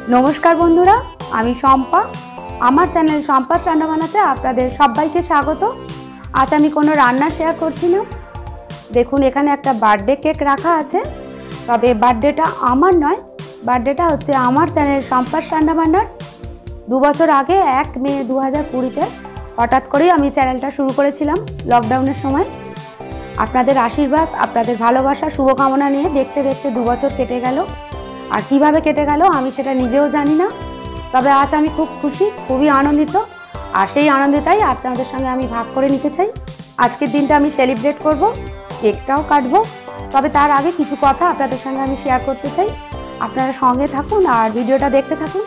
নমস্কার বন্ধুরা, আমি শম্পা। আমার চ্যানেল শম্পাস রান্না বানাতে আপনাদের সবাইকে স্বাগত। আজ আমি কোনো রান্না শেয়ার করছি না। দেখুন, এখানে একটা বার্থডে কেক রাখা আছে, তবে বার্থডেটা আমার নয়, বার্থডেটা হচ্ছে আমার চ্যানেল শম্পাস রান্না বান্নার। 2 বছর আগে 1 মে 2020-তে হঠাৎ করেই আমি চ্যানেলটা শুরু করেছিলাম লকডাউনের সময়। আপনাদের আশীর্বাদ, আপনাদের ভালোবাসা, শুভকামনা নিয়ে দেখতে দেখতে 2 বছর কেটে গেল। আর কিভাবে কেটে গেল আমি সেটা নিজেও জানি না, তবে আজ আমি খুব খুশি, খুবই আনন্দিত। আর সেই আনন্দটাই আপনাদের সঙ্গে আমি ভাগ করে নিতে চাই। আজকের দিনটা আমি সেলিব্রেট করব, কেকটাও কাটবো, তবে তার আগে কিছু কথা আপনাদের সঙ্গে আমি শেয়ার করতে চাই। আপনারা সঙ্গে থাকুন আর ভিডিওটা দেখতে থাকুন।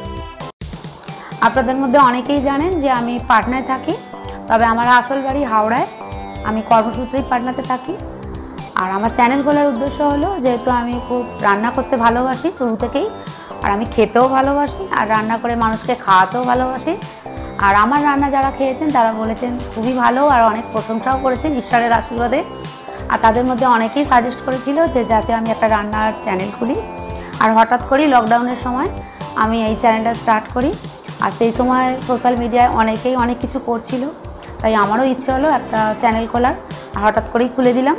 আপনাদের মধ্যে অনেকেই জানেন যে আমি পাটনায় থাকি, তবে আমার আসল বাড়ি হাওড়ায়। আমি কর্মসূত্রেই পাটনাতে থাকি। আর আমার চ্যানেল খোলার উদ্দেশ্য হলো, যেহেতু আমি খুব রান্না করতে ভালোবাসি শুরু থেকেই, আর আমি খেতেও ভালোবাসি, আর রান্না করে মানুষকে খাওয়াতেও ভালোবাসি। আর আমার রান্না যারা খেয়েছেন তারা বলেছেন খুবই ভালো, আর অনেক প্রশংসাও করেছেন ঈশ্বরের আশীর্বাদে। আর তাদের মধ্যে অনেকেই সাজেস্ট করেছিল যে যাতে আমি একটা রান্নার চ্যানেল খুলি। আর হঠাৎ করেই লকডাউনের সময় আমি এই চ্যানেলটা স্টার্ট করি। আর সেই সময় সোশ্যাল মিডিয়ায় অনেকেই অনেক কিছু করছিল, তাই আমারও ইচ্ছে হলো একটা চ্যানেল খোলার, আর হঠাৎ করেই খুলে দিলাম।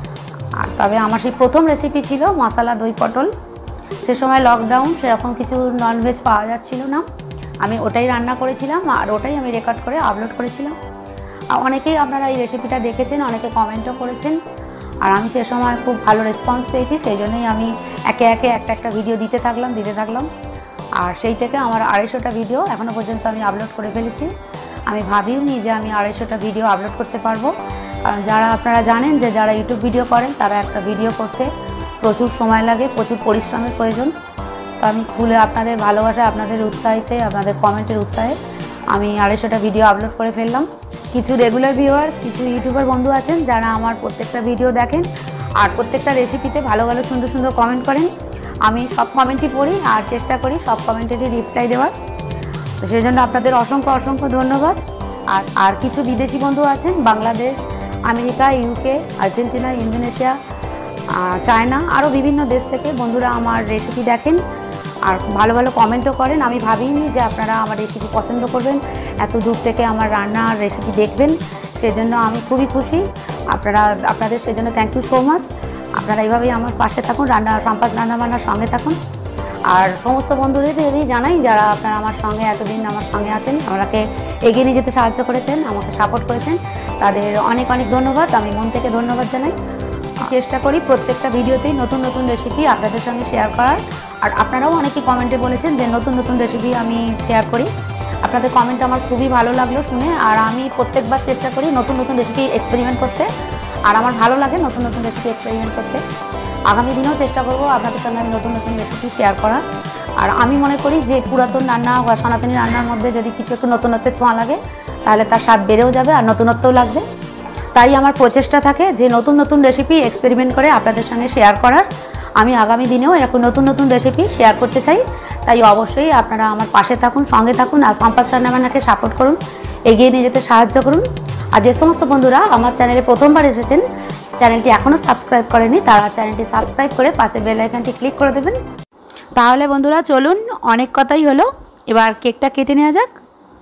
আর তবে আমার সেই প্রথম রেসিপি ছিল মশলা দই পটল। সে সময় লকডাউন, সেরকম কিছু ননভেজ পাওয়া যাচ্ছিল না, আমি ওটাই রান্না করেছিলাম আর ওটাই আমি রেকর্ড করে আপলোড করেছিলাম। আর অনেকেই আপনারা এই রেসিপিটা দেখেছেন, অনেকে কমেন্টও করেছেন, আর আমি সে সময় খুব ভালো রেসপন্স পেয়েছি। সেই জন্যই আমি একে একে একটা ভিডিও দিতে থাকলাম। আর সেই থেকে আমার 250টা ভিডিও এখনও পর্যন্ত আমি আপলোড করে ফেলেছি। আমি ভাবিও নি যে আমি 250টা ভিডিও আপলোড করতে পারবো, কারণ যারা আপনারা জানেন যে যারা ইউটিউব ভিডিও করেন তারা একটা ভিডিও করতে প্রচুর সময় লাগে, প্রচুর পরিশ্রমের প্রয়োজন। তো আমি খুলে আপনাদের ভালোবাসা, আপনাদের উৎসাহিতে, আপনাদের কমেন্টের উৎসাহে আমি 250টা ভিডিও আপলোড করে ফেললাম। কিছু রেগুলার ভিউয়ার্স, কিছু ইউটিউবার বন্ধু আছেন যারা আমার প্রত্যেকটা ভিডিও দেখেন আর প্রত্যেকটা রেসিপিতে ভালো ভালো সুন্দর সুন্দর কমেন্ট করেন। আমি সব কমেন্টই পড়ি আর চেষ্টা করি সব কমেন্টেরই রিপ্লাই দেওয়ার। তো সেই জন্য আপনাদের অসংখ্য ধন্যবাদ। আর কিছু বিদেশি বন্ধু আছেন, Bangladesh, America, UK, Argentina, Indonesia, China, আরও বিভিন্ন দেশ থেকে বন্ধুরা আমার রেসিপি দেখেন আর ভালো ভালো কমেন্টও করেন। আমি ভাবিনি যে আপনারা আমার রেসিপি পছন্দ করবেন, এত দূর থেকে আমার রান্নার রেসিপি দেখবেন, সেজন্য আমি খুবই খুশি। আপনাদের সেজন্য থ্যাংক ইউ সো মাচ। আপনারা এইভাবেই আমার পাশে থাকুন, শম্পাস রান্না বান্নার সঙ্গে থাকুন। আর সমস্ত বন্ধুদেরই জানাই যারা আপনারা আমার সঙ্গে এতদিন আমার সঙ্গে আছেন, আমাকে এগিয়ে নিয়ে যেতে সাহায্য করেছেন, আমাকে সাপোর্ট করেছেন, তাদের অনেক ধন্যবাদ। আমি মন থেকে ধন্যবাদ জানাই। চেষ্টা করি প্রত্যেকটা ভিডিওতেই নতুন রেসিপি আপনাদের সঙ্গে শেয়ার করার। আর আপনারাও অনেকেই কমেন্টে বলেছেন যে নতুন রেসিপি আমি শেয়ার করি। আপনাদের কমেন্ট আমার খুবই ভালো লাগলো শুনে। আর আমি প্রত্যেকবার চেষ্টা করি নতুন রেসিপি এক্সপেরিমেন্ট করতে, আর আমার ভালো লাগে নতুন রেসিপি এক্সপেরিমেন্ট করতে। আগামী দিনেও চেষ্টা করবো আপনাদের সঙ্গে আমি নতুন রেসিপি শেয়ার করার। আর আমি মনে করি যে পুরাতন রান্না বা সনাতনী রান্নার মধ্যে যদি কিছু একটু নতুনত্বের ছোঁয়া লাগে তাহলে তার স্বাদ বেড়েও যাবে আর নতুনত্বও লাগবে। তাই আমার প্রচেষ্টা থাকে যে নতুন রেসিপি এক্সপেরিমেন্ট করে আপনাদের সঙ্গে শেয়ার করার। আমি আগামী দিনেও এরকম নতুন রেসিপি শেয়ার করতে চাই। তাই অবশ্যই আপনারা আমার পাশে থাকুন, সঙ্গে থাকুন, আর শম্পাস রান্না বান্নাকে সাপোর্ট করুন, এগিয়ে নিয়ে যেতে সাহায্য করুন। আর যে সমস্ত বন্ধুরা আমার চ্যানেলে প্রথমবার এসেছেন, চ্যানেলটি এখনও সাবস্ক্রাইব করেনি, তারা চ্যানেলটি সাবস্ক্রাইব করে পাশে বেল আইকনটি ক্লিক করে দেবেন। তাহলে বন্ধুরা চলুন, অনেক কথাই হলো, এবার কেকটা কেটে নেওয়া যাক।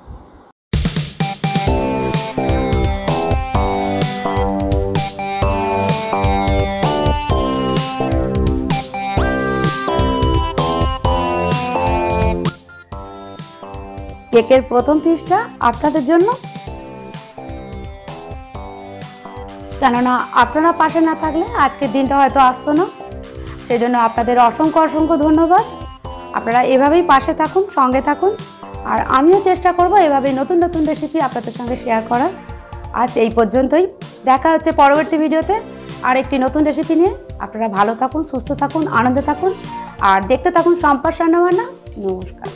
কেকের প্রথম পিসটা আপনাদের জন্য, কেননা আপনারা পাশে না থাকলে আজকের দিনটা হয়তো আসতো না। সেই জন্য আপনাদের অসংখ্য ধন্যবাদ। আপনারা এভাবেই পাশে থাকুন, সঙ্গে থাকুন, আর আমিও চেষ্টা করব এভাবেই নতুন রেসিপি আপনাদের সঙ্গে শেয়ার করার। আজ এই পর্যন্তই, দেখা হচ্ছে পরবর্তী ভিডিওতে আর একটি নতুন রেসিপি নিয়ে। আপনারা ভালো থাকুন, সুস্থ থাকুন, আনন্দে থাকুন, আর দেখতে থাকুন শম্পাস রান্না বান্না। নমস্কার।